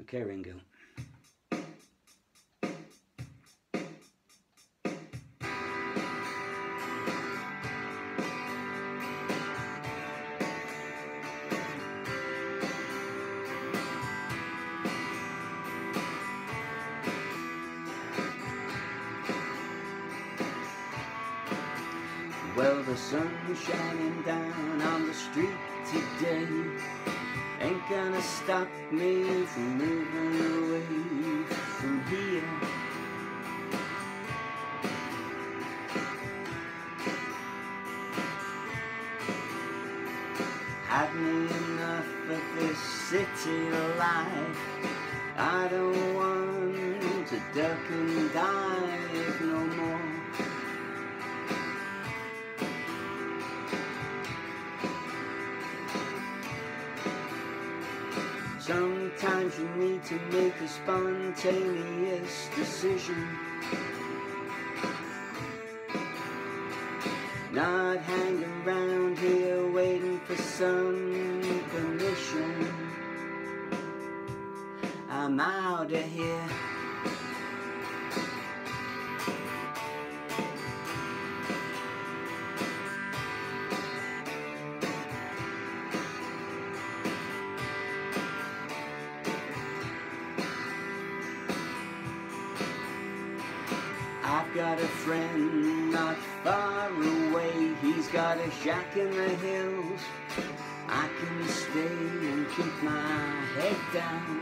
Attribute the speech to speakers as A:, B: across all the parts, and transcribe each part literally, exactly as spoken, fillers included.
A: Okay, Ringo. Well, the sun's shining down on the street today, ain't gonna stop me from moving away from here. Had me enough of this city life. I don't want to duck and dive no more. Sometimes you need to make a spontaneous decision, not hanging around here waiting for some permission. I'm out of here. I've got a friend not far away. He's got a shack in the hills. I can stay and keep my head down.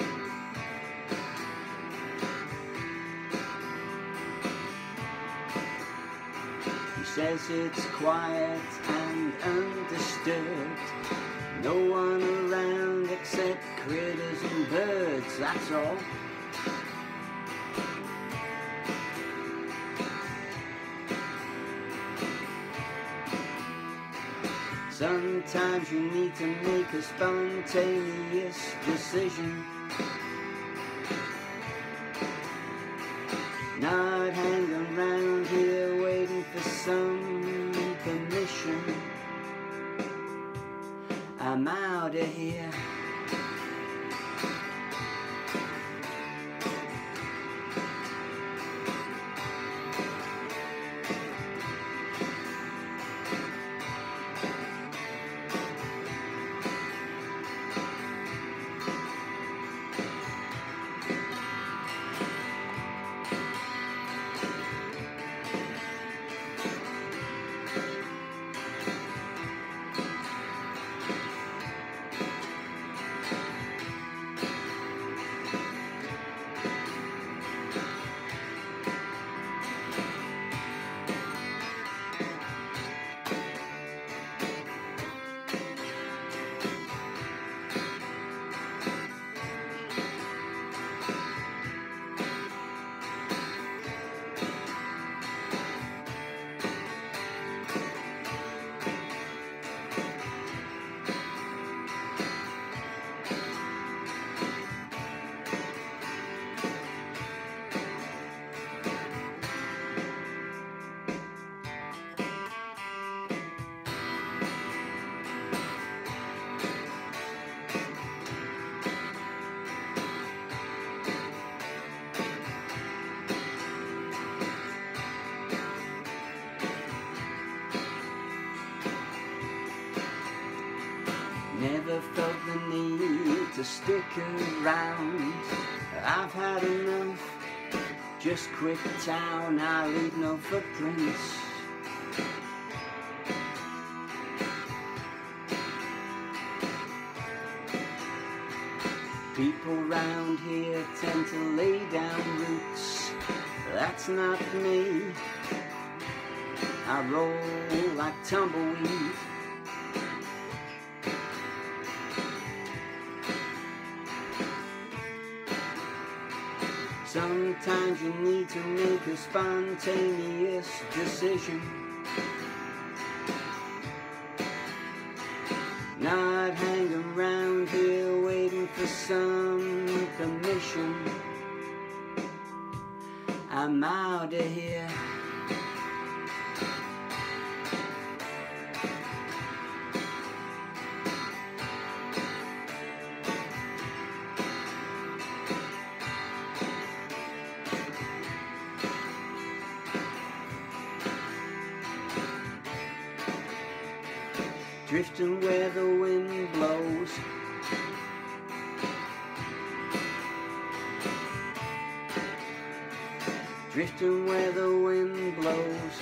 A: He says it's quiet and undisturbed. No one around except critters and birds, that's all. Sometimes you need to make a spontaneous decision, not hang around here waiting for some permission. I'm out of here. Never felt the need to stick around. I've had enough. Just quit town, I leave no footprints. People round here tend to lay down roots. That's not me. I roll like tumbleweed. Sometimes you need to make a spontaneous decision, not hang around here waiting for some permission. I'm out of here. drifting where the wind blows. Drifting where the wind blows.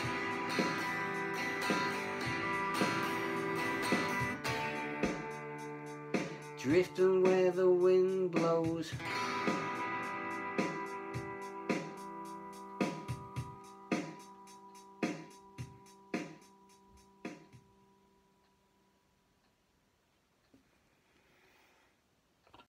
A: Drifting where the wind blows.